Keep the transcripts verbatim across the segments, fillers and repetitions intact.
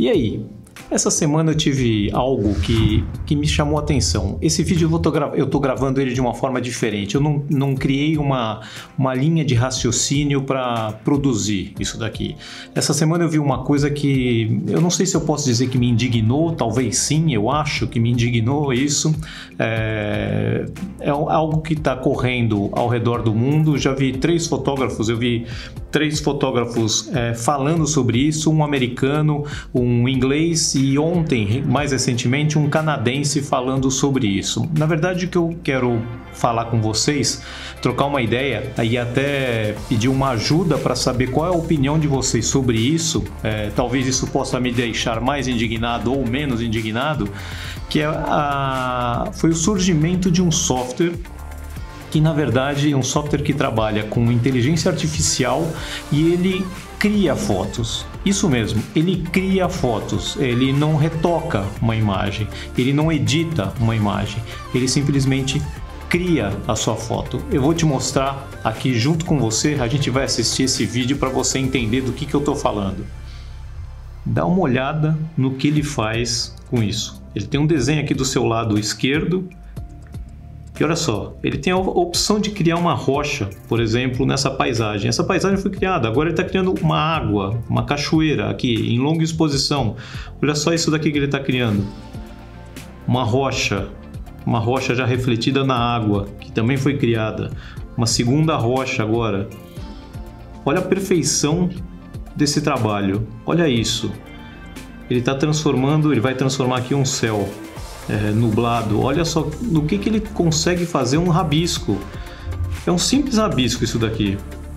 E aí? Essa semana eu tive algo que, que me chamou a atenção. Esse vídeo eu, tô gra- eu tô gravando ele de uma forma diferente. Eu não, não criei uma, uma linha de raciocínio para produzir isso daqui. Essa semana eu vi uma coisa que eu não sei se eu posso dizer que me indignou, talvez sim, eu acho que me indignou isso. É, é algo que está correndo ao redor do mundo. Já vi três fotógrafos, eu vi três fotógrafos é, falando sobre isso, um americano, um inglês e ontem, mais recentemente, um canadense falando sobre isso. Na verdade, o que eu quero falar com vocês, trocar uma ideia e até pedir uma ajuda para saber qual é a opinião de vocês sobre isso, é, talvez isso possa me deixar mais indignado ou menos indignado, que é a, foi o surgimento de um software que na verdade é um software que trabalha com inteligência artificial e ele cria fotos. Isso mesmo, ele cria fotos, ele não retoca uma imagem, ele não edita uma imagem, ele simplesmente cria a sua foto. Eu vou te mostrar aqui junto com você, a gente vai assistir esse vídeo para você entender do que, que eu estou falando. Dá uma olhada no que ele faz com isso. Ele tem um desenho aqui do seu lado esquerdo. E olha só, ele tem a opção de criar uma rocha, por exemplo, nessa paisagem. Essa paisagem foi criada, agora ele está criando uma água, uma cachoeira aqui em longa exposição. Olha só isso daqui que ele está criando. Uma rocha, uma rocha já refletida na água, que também foi criada. Uma segunda rocha agora. Olha a perfeição desse trabalho, olha isso. Ele está transformando, ele vai transformar aqui um céu. É, nublado, olha só no que, que ele consegue fazer um rabisco. É um simples rabisco isso daqui.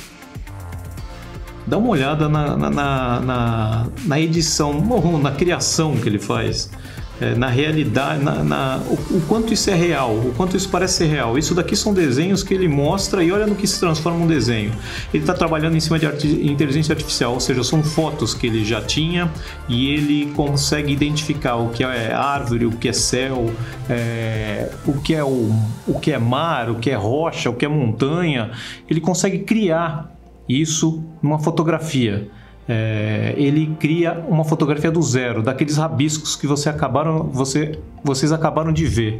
Dá uma olhada na, na, na, na, na edição, na criação que ele faz, é, na realidade, na, na, o, o quanto isso é real, o quanto isso parece ser real. Isso daqui são desenhos que ele mostra e olha no que se transforma um desenho. Ele está trabalhando em cima de arti inteligência artificial, ou seja, são fotos que ele já tinha e ele consegue identificar o que é árvore, o que é céu, é, o, que é o, o que é mar, o que é rocha, o que é montanha. Ele consegue criar isso numa fotografia. É, ele cria uma fotografia do zero, daqueles rabiscos que você acabaram, você, vocês acabaram de ver.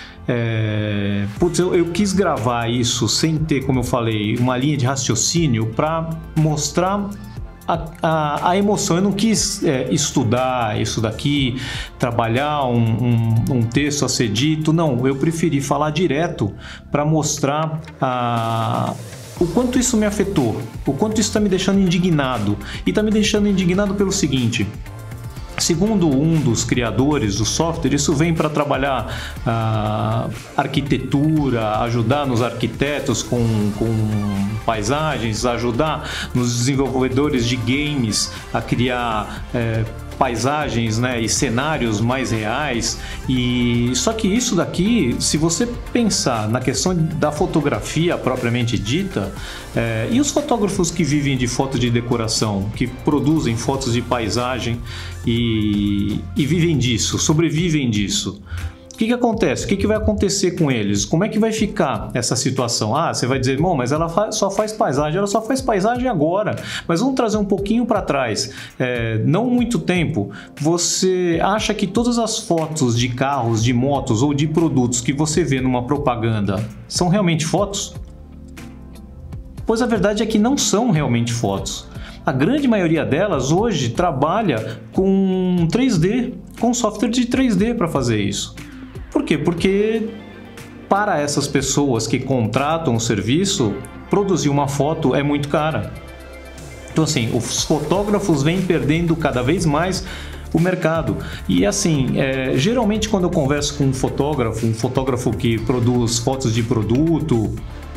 É, putz, eu, eu quis gravar isso sem ter, como eu falei, uma linha de raciocínio para mostrar a, a, a emoção. Eu não quis é, estudar isso daqui, trabalhar um, um, um texto a ser dito, não, eu preferi falar direto para mostrar a o quanto isso me afetou, o quanto isso está me deixando indignado. E está me deixando indignado pelo seguinte: segundo um dos criadores do software, isso vem para trabalhar a arquitetura, ajudar nos arquitetos com, com paisagens, ajudar nos desenvolvedores de games a criar é, paisagens, né, e cenários mais reais. E só que isso daqui, se você pensar na questão da fotografia propriamente dita, é, e os fotógrafos que vivem de foto de decoração, que produzem fotos de paisagem e, e vivem disso, sobrevivem disso, o que que acontece? O que que vai acontecer com eles? Como é que vai ficar essa situação? Ah, você vai dizer, bom, mas ela fa- só faz paisagem, ela só faz paisagem agora. Mas vamos trazer um pouquinho para trás. É, não muito tempo. Você acha que todas as fotos de carros, de motos ou de produtos que você vê numa propaganda são realmente fotos? Pois a verdade é que não são realmente fotos. A grande maioria delas hoje trabalha com três D, com software de três D para fazer isso. Por quê? Porque para essas pessoas que contratam o serviço, produzir uma foto é muito cara. Então assim, os fotógrafos vêm perdendo cada vez mais o mercado. E assim, é, geralmente quando eu converso com um fotógrafo, um fotógrafo que produz fotos de produto,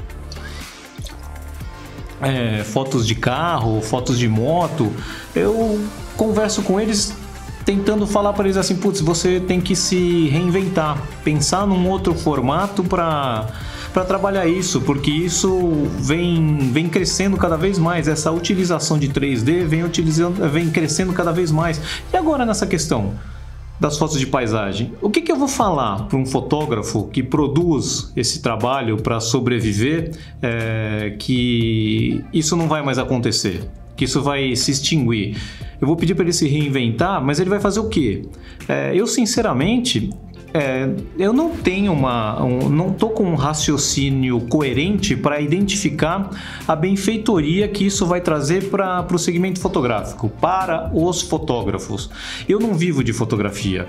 é, fotos de carro, fotos de moto, eu converso com eles tentando falar para eles assim, putz, você tem que se reinventar, pensar num outro formato para para trabalhar isso, porque isso vem, vem crescendo cada vez mais, essa utilização de três D vem, utilizando, vem crescendo cada vez mais. E agora nessa questão das fotos de paisagem, o que, que eu vou falar para um fotógrafo que produz esse trabalho para sobreviver, é, que isso não vai mais acontecer, que isso vai se extinguir? Eu vou pedir para ele se reinventar, mas ele vai fazer o quê? É, eu, sinceramente, é, eu não tenho uma... Um, não estou com um raciocínio coerente para identificar a benfeitoria que isso vai trazer para o segmento fotográfico, para os fotógrafos. Eu não vivo de fotografia.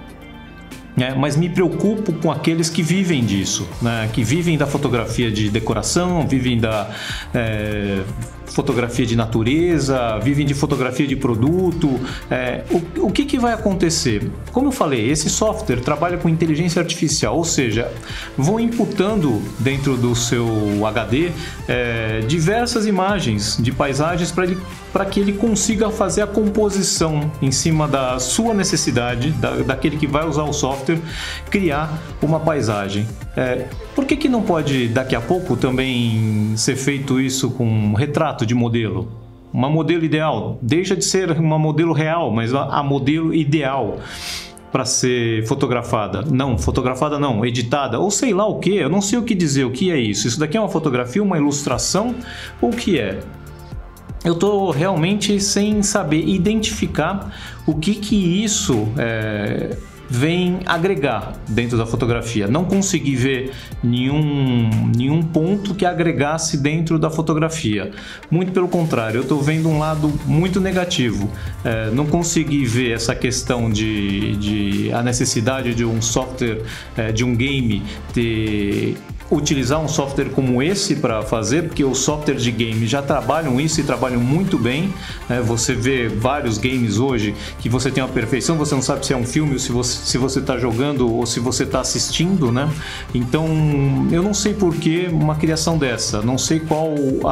É, mas me preocupo com aqueles que vivem disso, né? Que vivem da fotografia de decoração, vivem da é, fotografia de natureza, vivem de fotografia de produto. É, o, o que, que vai acontecer? Como eu falei, esse software trabalha com inteligência artificial, ou seja, vão imputando dentro do seu H D é, diversas imagens de paisagens para ele para que ele consiga fazer a composição em cima da sua necessidade, da, daquele que vai usar o software, criar uma paisagem. É, por que que não pode, daqui a pouco, também ser feito isso com um retrato de modelo? Uma modelo ideal. Deixa de ser uma modelo real, mas a, a modelo ideal para ser fotografada. Não, fotografada não, editada, ou sei lá o que, eu não sei o que dizer, o que é isso. Isso daqui é uma fotografia, uma ilustração, ou o que é? Eu estou realmente sem saber identificar o que que isso é, vem agregar dentro da fotografia. Não consegui ver nenhum, nenhum ponto que agregasse dentro da fotografia. Muito pelo contrário, eu estou vendo um lado muito negativo. É, não consegui ver essa questão de, de a necessidade de um software, é, de um game ter... utilizar um software como esse para fazer, porque os softwares de game já trabalham isso e trabalham muito bem, né? Você vê vários games hoje que você tem uma perfeição, você não sabe se é um filme ou se você se você está jogando ou se você está assistindo, né? Então eu não sei por que uma criação dessa, não sei qual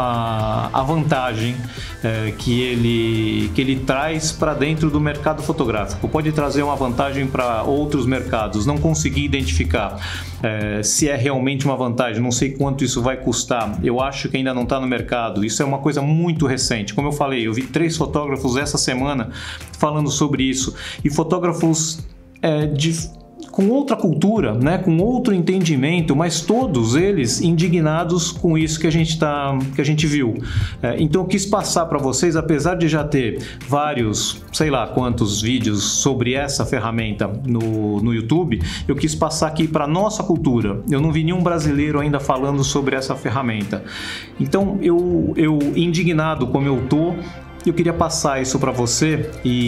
a, a vantagem é, que, ele, que ele traz para dentro do mercado fotográfico. Pode trazer uma vantagem para outros mercados, não consegui identificar é, se é realmente uma vantagem, não sei quanto isso vai custar, eu acho que ainda não está no mercado, isso é uma coisa muito recente. Como eu falei, eu vi três fotógrafos essa semana falando sobre isso, e fotógrafos é, de... com outra cultura, né, com outro entendimento, mas todos eles indignados com isso que a gente tá, que a gente viu. É, então eu quis passar para vocês, apesar de já ter vários, sei lá quantos vídeos sobre essa ferramenta no, no YouTube, eu quis passar aqui para nossa cultura. Eu não vi nenhum brasileiro ainda falando sobre essa ferramenta. Então eu, eu indignado como eu tô, eu queria passar isso para você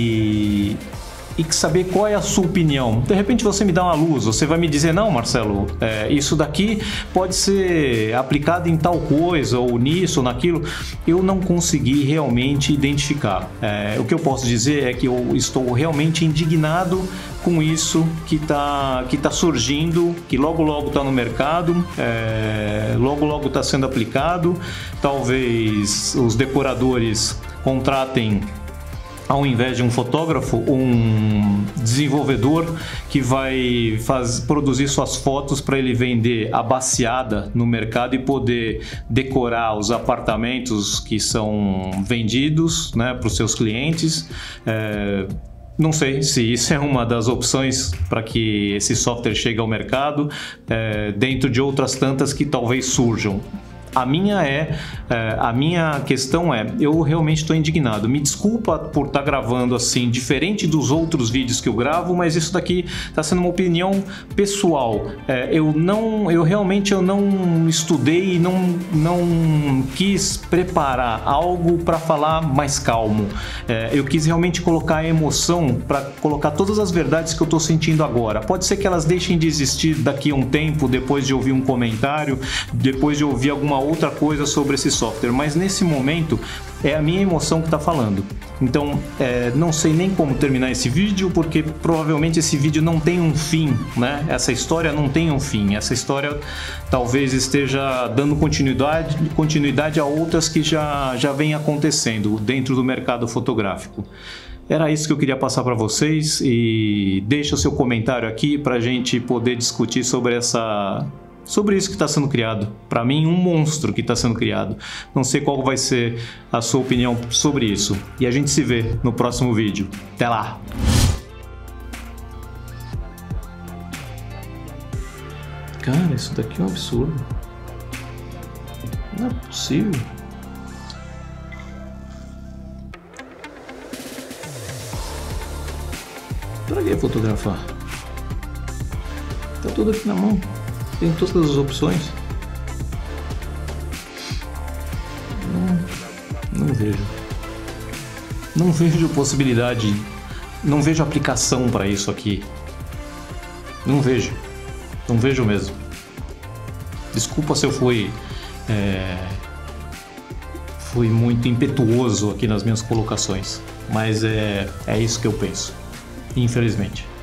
e e saber qual é a sua opinião. De repente você me dá uma luz, você vai me dizer, não, Marcelo, é, isso daqui pode ser aplicado em tal coisa, ou nisso, ou naquilo. Eu não consegui realmente identificar. É, o que eu posso dizer é que eu estou realmente indignado com isso que está que tá surgindo, que logo logo está no mercado, é, logo logo está sendo aplicado. Talvez os decoradores contratem, ao invés de um fotógrafo, um desenvolvedor que vai faz, produzir suas fotos para ele vender abaciada no mercado e poder decorar os apartamentos que são vendidos, né, para os seus clientes. É, não sei se isso é uma das opções para que esse software chegue ao mercado, é, dentro de outras tantas que talvez surjam. A minha é, é, a minha questão é, eu realmente estou indignado. Me desculpa por estar gravando assim, diferente dos outros vídeos que eu gravo, mas isso daqui está sendo uma opinião pessoal. É, eu não, eu realmente eu não estudei e não, não quis preparar algo para falar mais calmo. É, eu quis realmente colocar a emoção para colocar todas as verdades que eu estou sentindo agora. Pode ser que elas deixem de existir daqui a um tempo, depois de ouvir um comentário, depois de ouvir alguma outra coisa sobre esse software, mas nesse momento é a minha emoção que está falando. Então é, não sei nem como terminar esse vídeo, porque provavelmente esse vídeo não tem um fim, né? Essa história não tem um fim, essa história talvez esteja dando continuidade, continuidade a outras que já, já vem acontecendo dentro do mercado fotográfico. Era isso que eu queria passar para vocês, e deixa o seu comentário aqui para a gente poder discutir sobre essa... sobre isso que está sendo criado. Para mim, um monstro que está sendo criado. Não sei qual vai ser a sua opinião sobre isso. E a gente se vê no próximo vídeo. Até lá! Cara, isso daqui é um absurdo. Não é possível. Pra que fotografar? Tá tudo aqui na mão. Tem todas as opções. Não, não vejo. Não vejo possibilidade. Não vejo aplicação para isso aqui. Não vejo. Não vejo mesmo. Desculpa se eu fui é, fui muito impetuoso aqui nas minhas colocações, mas é, é isso que eu penso, infelizmente.